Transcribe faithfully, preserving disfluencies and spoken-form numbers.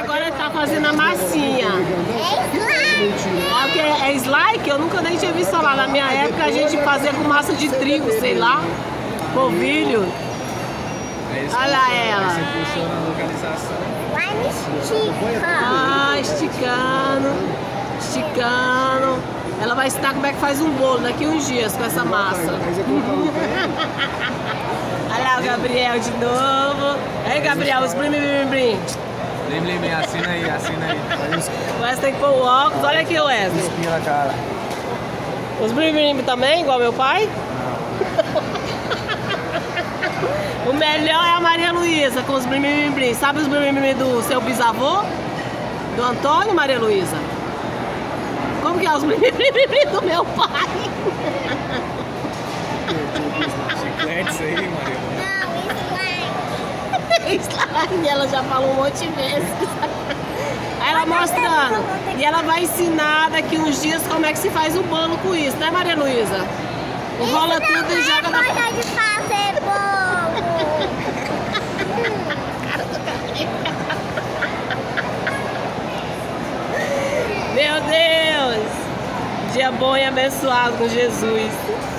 agora ele tá fazendo a massinha. É o que? É slime? Eu nunca nem tinha visto falar. Na minha época a gente fazia com massa de trigo, sei lá. Polvilho. Olha lá ela. Ah, esticando. Esticando. Ela vai ensinar como é que faz um bolo daqui uns dias com essa massa. Olha lá o Gabriel de novo. Aí, Gabriel, os blim, blim, blim. Blim, blim, blim, assina aí, assina aí. O Wesley tem que pôr o óculos. Olha aqui o Wesley. Espinha na cara. Os blim, blim também, igual meu pai? O melhor é a Maria Luísa com os blim, blim, blim. Sabe os blim, blim do seu bisavô? Do Antônio, Maria Luísa? Como que é os blim, blim, blim do meu pai? Chiclete isso aí, Maria. Slime, ela já falou um monte de vezes. Aí ela mostrando. E ela vai ensinar daqui uns dias como é que se faz o bolo com isso, né, Maria Luísa? Enrola tudo e joga na... de fazer bolo. Meu Deus! Dia bom e abençoado com Jesus.